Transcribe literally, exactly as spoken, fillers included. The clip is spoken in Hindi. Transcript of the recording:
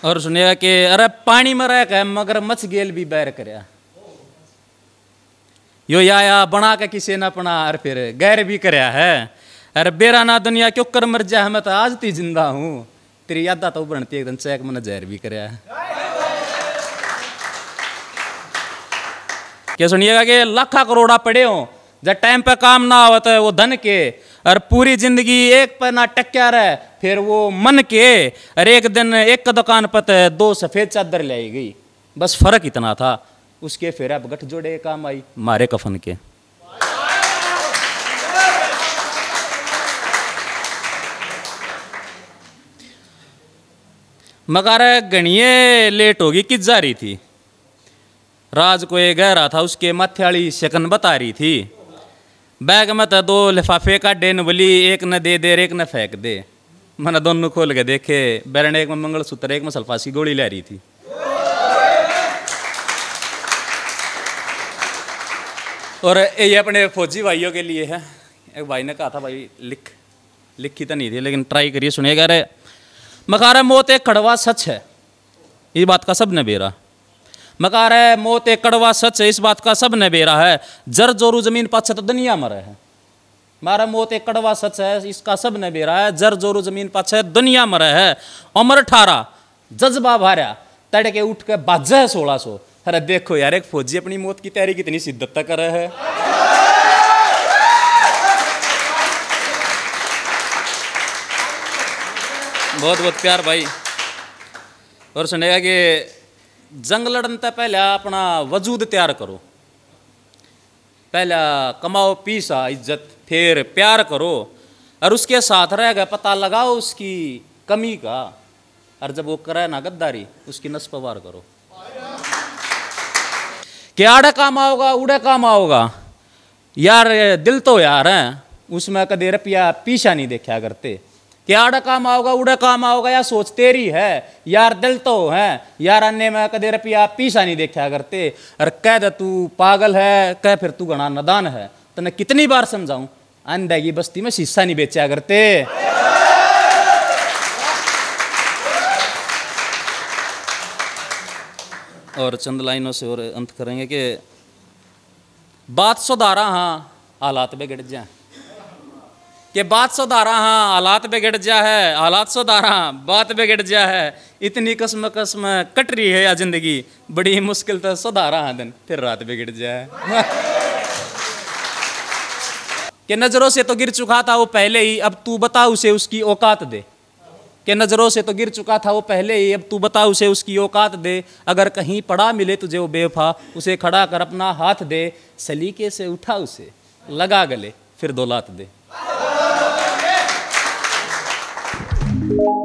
और सुनेगा कि अरे पानी में रह के मगर मछ गेल भी बैर करया यो या बना के किसी ने अपना और फिर गैर भी करया है। अरे बेरा ना दुनिया क्यों कर मर जा, मैं तो आज ती जिंदा हूँ, तेरी यादा तो बनती एकदम चैक मैंने जहर भी करया है। क्या सुनिएगा कि लाखा करोड़ा पड़े हो, जब टाइम पे काम ना होता है वो धन के, और पूरी जिंदगी एक पर ना टक्या रहे फिर वो मन के। और एक दिन एक दुकान पर दो सफेद चादर लाई गई, बस फर्क इतना था, उसके फिर अब गठ जोड़े काम आई मारे कफन के। मगर गणिये लेट होगी किस जा रही थी, राज को ये गह रहा था, उसके मथ्याली शकन बता रही थी। बैग में तो दो लिफाफे का डेन बोली, एक न दे दे एक न फेंक दे। मैंने दोनों खोल के देखे, बैरन एक में मंगलसूत्र एक में सल्फास की गोली ले रही थी। और ये अपने फौजी भाइयों के लिए है। एक भाई ने कहा था भाई लिख लिखी तो नहीं थी लेकिन ट्राई करिए, सुनिएगा। रे मकारा मौत एक कड़वा सच है, ये बात का सब ने बेरा। मकार है मौत एक कड़वा सच है, इस बात का सब ने बेरा है। जर जोरू जमीन पाछे तो दुनिया मरे है, मारा मौत एक कड़वा सच है, इसका सब ने बेरा है। जर जोरू जमीन पाछे दुनिया मरे है। उम्र अठारह जज्बा भार्या, तड़के उठ के बाजा है सोलह सौ। अरे देखो यार, एक फौजी अपनी मौत की तैयारी कितनी शिद्दत तक कर रहा है। बहुत बहुत प्यार भाई। और सुनेगा कि जंग लड़ने से पहले अपना वजूद तैयार करो, पहला कमाओ पीसा इज्जत, फिर प्यार करो, और उसके साथ रह गए पता लगाओ उसकी कमी का, और जब वो करे ना गद्दारी उसकी नस पर वार करो। क्या आड़े काम आओगा उड़े काम आओगा यार, दिल तो यार है उसमें कदे रुपया पीछा नहीं देखा करते। क्या आड़ा काम आओगा उड़े काम आओगा या सोच तेरी है यार, दिल तो है यार, अन्य में कदे रुपया पीछा नहीं देखा करते। और कह दे तू पागल है, कह फिर तू घना नदान है, तो मैं कितनी बार समझाऊं, अंधे की बस्ती में शीशा नहीं बेचा करते। और चंद लाइनों से और अंत करेंगे कि बात सुधारा हाँ हालात बिगड़ जाए, कि बात सुधारा हाँ हालात बिगड़ जा है, हालात सुधारा बात बिगड़ जा है। इतनी कसम कसम कट रही है या जिंदगी, बड़ी मुश्किल तो सुधारा हाँ दिन फिर रात बिगड़ जाए। कि नजरों से तो गिर चुका था वो पहले ही, अब तू बता उसे उसकी औकात दे। कि नजरों से तो गिर चुका था वो पहले ही, अब तू बता उसे उसकी औकात दे। अगर कहीं पड़ा मिले तुझे वो बेवफा, उसे खड़ा कर अपना हाथ दे। सलीके से उठा उसे लगा गले फिर दो लात दे।